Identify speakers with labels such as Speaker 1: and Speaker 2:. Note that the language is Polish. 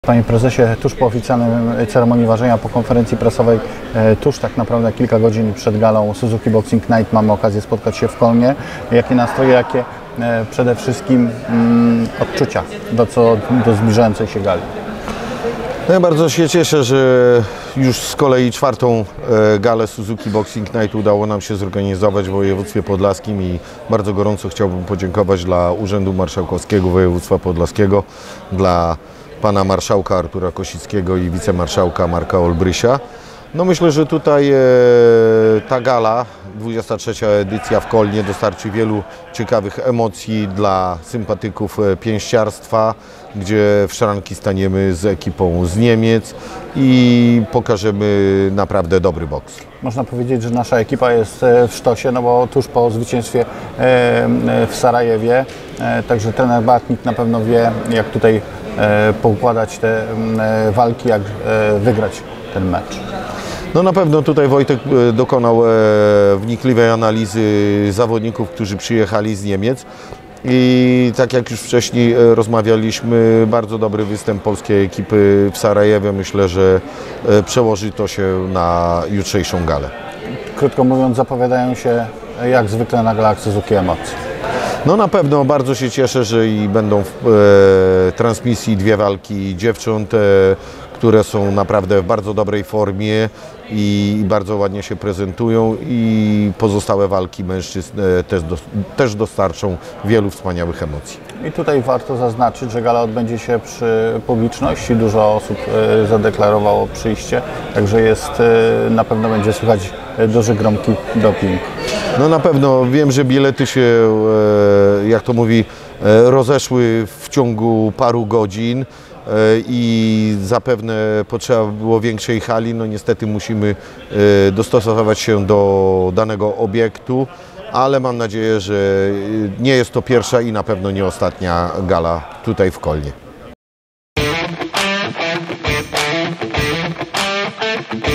Speaker 1: Panie prezesie, tuż po oficjalnej ceremonii ważenia, po konferencji prasowej, tuż tak naprawdę kilka godzin przed galą Suzuki Boxing Night mamy okazję spotkać się w Kolnie. Jakie nastroje, jakie przede wszystkim odczucia do zbliżającej się gali?
Speaker 2: No ja bardzo się cieszę, że już z kolei czwartą galę Suzuki Boxing Night udało nam się zorganizować w województwie podlaskim i bardzo gorąco chciałbym podziękować dla Urzędu Marszałkowskiego Województwa Podlaskiego, dla pana marszałka Artura Kosickiego i wicemarszałka Marka Olbrysia. No myślę, że tutaj ta gala, 23. edycja w Kolnie, dostarczy wielu ciekawych emocji dla sympatyków pięściarstwa, gdzie w szranki staniemy z ekipą z Niemiec i pokażemy naprawdę dobry boks.
Speaker 1: Można powiedzieć, że nasza ekipa jest w sztosie, no bo tuż po zwycięstwie w Sarajewie, także trener Bartnik na pewno wie, jak tutaj poukładać te walki, jak wygrać ten mecz.
Speaker 2: No na pewno tutaj Wojtek dokonał wnikliwej analizy zawodników, którzy przyjechali z Niemiec i tak jak już wcześniej rozmawialiśmy, bardzo dobry występ polskiej ekipy w Sarajewie. Myślę, że przełoży to się na jutrzejszą galę.
Speaker 1: Krótko mówiąc, zapowiadają się jak zwykle na galach Suzuki emocje.
Speaker 2: No na pewno bardzo się cieszę, że i będą w transmisji dwie walki dziewcząt, które są naprawdę w bardzo dobrej formie i bardzo ładnie się prezentują, i pozostałe walki mężczyzn też dostarczą wielu wspaniałych emocji.
Speaker 1: I tutaj warto zaznaczyć, że gala odbędzie się przy publiczności. Dużo osób zadeklarowało przyjście, także na pewno będzie słychać duży, gromki doping.
Speaker 2: No na pewno wiem, że bilety się, jak to mówi, rozeszły w ciągu paru godzin i zapewne potrzeba było większej hali. No niestety musimy dostosować się do danego obiektu, ale mam nadzieję, że nie jest to pierwsza i na pewno nie ostatnia gala tutaj w Kolnie.